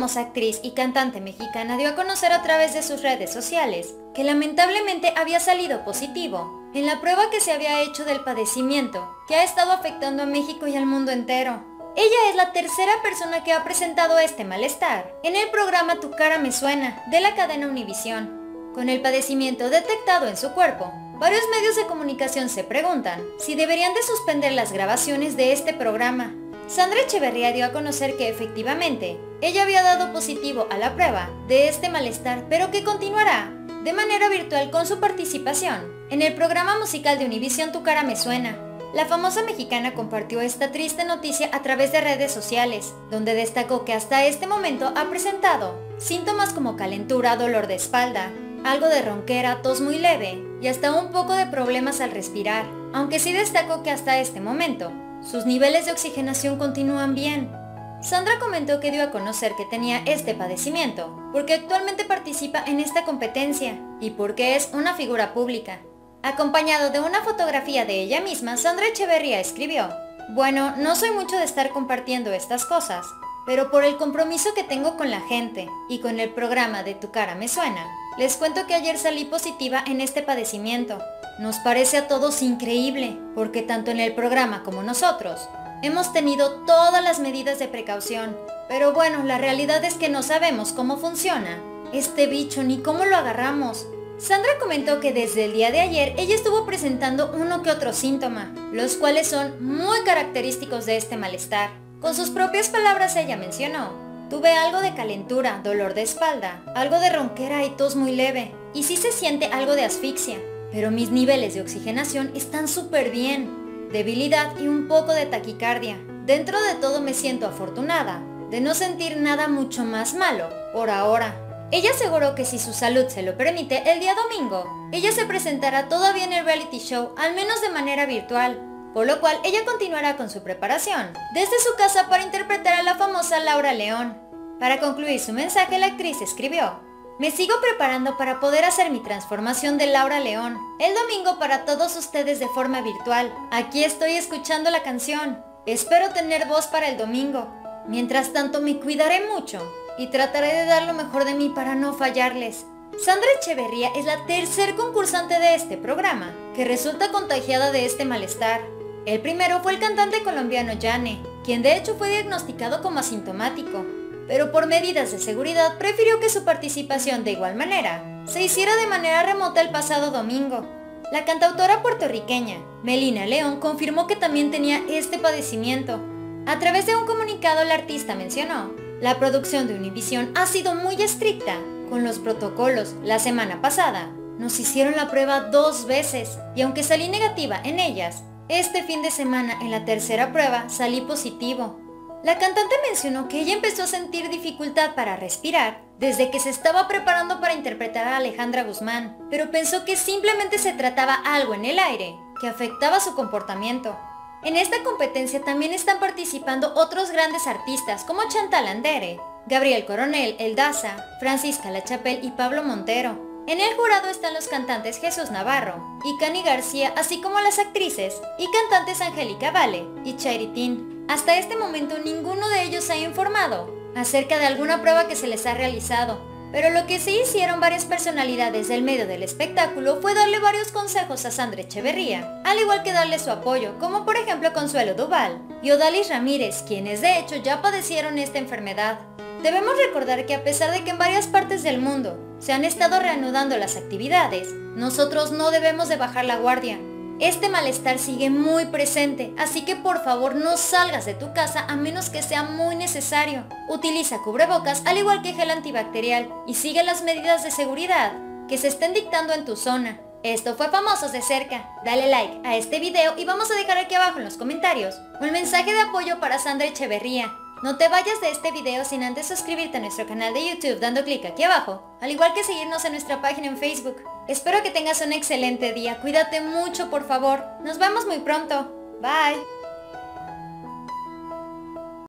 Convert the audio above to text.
famosa actriz y cantante mexicana dio a conocer a través de sus redes sociales que lamentablemente había salido positivo en la prueba que se había hecho del padecimiento que ha estado afectando a México y al mundo entero. Ella es la tercera persona que ha presentado este malestar en el programa Tu cara me suena de la cadena Univisión. Con el padecimiento detectado en su cuerpo, varios medios de comunicación se preguntan si deberían de suspender las grabaciones de este programa. Sandra Echeverría dio a conocer que efectivamente ella había dado positivo a la prueba de este malestar, pero que continuará de manera virtual con su participación en el programa musical de Univisión Tu cara me suena. La famosa mexicana compartió esta triste noticia a través de redes sociales, donde destacó que hasta este momento ha presentado síntomas como calentura, dolor de espalda, algo de ronquera, tos muy leve y hasta un poco de problemas al respirar, aunque sí destacó que hasta este momento sus niveles de oxigenación continúan bien. Sandra comentó que dio a conocer que tenía este padecimiento porque actualmente participa en esta competencia y porque es una figura pública. Acompañado de una fotografía de ella misma, Sandra Echeverría escribió: "Bueno, no soy mucho de estar compartiendo estas cosas, pero por el compromiso que tengo con la gente y con el programa de Tu cara me suena, les cuento que ayer salí positiva en este padecimiento. Nos parece a todos increíble, porque tanto en el programa como nosotros hemos tenido todas las medidas de precaución, pero bueno, la realidad es que no sabemos cómo funciona este bicho ni cómo lo agarramos". Sandra comentó que desde el día de ayer ella estuvo presentando uno que otro síntoma, los cuales son muy característicos de este malestar. Con sus propias palabras ella mencionó: "Tuve algo de calentura, dolor de espalda, algo de ronquera y tos muy leve, y sí se siente algo de asfixia, pero mis niveles de oxigenación están súper bien, debilidad y un poco de taquicardia. Dentro de todo me siento afortunada de no sentir nada mucho más malo por ahora". Ella aseguró que si su salud se lo permite, el día domingo, ella se presentará todavía en el reality show, al menos de manera virtual, por lo cual ella continuará con su preparación desde su casa para interpretar a la famosa Laura León. Para concluir su mensaje, la actriz escribió: "Me sigo preparando para poder hacer mi transformación de Laura León el domingo para todos ustedes de forma virtual. Aquí estoy escuchando la canción. Espero tener voz para el domingo. Mientras tanto me cuidaré mucho y trataré de dar lo mejor de mí para no fallarles". Sandra Echeverría es la tercer concursante de este programa que resulta contagiada de este malestar. El primero fue el cantante colombiano Yane, quien de hecho fue diagnosticado como asintomático, pero por medidas de seguridad prefirió que su participación de igual manera se hiciera de manera remota el pasado domingo. La cantautora puertorriqueña Melina León confirmó que también tenía este padecimiento. A través de un comunicado, la artista mencionó: "La producción de Univisión ha sido muy estricta con los protocolos. La semana pasada nos hicieron la prueba 2 veces y aunque salí negativa en ellas, este fin de semana en la tercera prueba salí positivo". La cantante mencionó que ella empezó a sentir dificultad para respirar desde que se estaba preparando para interpretar a Alejandra Guzmán, pero pensó que simplemente se trataba algo en el aire que afectaba su comportamiento. En esta competencia también están participando otros grandes artistas como Chantal Andere, Gabriel Coronel, El Daza, Francisca La Chapelle y Pablo Montero. En el jurado están los cantantes Jesús Navarro y Cani García, así como las actrices y cantantes Angélica Vale y Chayritín. Hasta este momento ninguno de ellos se ha informado acerca de alguna prueba que se les ha realizado, pero lo que sí hicieron varias personalidades del medio del espectáculo fue darle varios consejos a Sandra Echeverría, al igual que darle su apoyo, como por ejemplo Consuelo Duval y Odalis Ramírez, quienes de hecho ya padecieron esta enfermedad. Debemos recordar que a pesar de que en varias partes del mundo se han estado reanudando las actividades, nosotros no debemos de bajar la guardia. Este malestar sigue muy presente, así que por favor no salgas de tu casa a menos que sea muy necesario. Utiliza cubrebocas al igual que gel antibacterial y sigue las medidas de seguridad que se estén dictando en tu zona. Esto fue Famosos de Cerca. Dale like a este video y vamos a dejar aquí abajo en los comentarios un mensaje de apoyo para Sandra Echeverría. No te vayas de este video sin antes suscribirte a nuestro canal de YouTube dando clic aquí abajo, al igual que seguirnos en nuestra página en Facebook. Espero que tengas un excelente día, cuídate mucho por favor, nos vemos muy pronto, bye.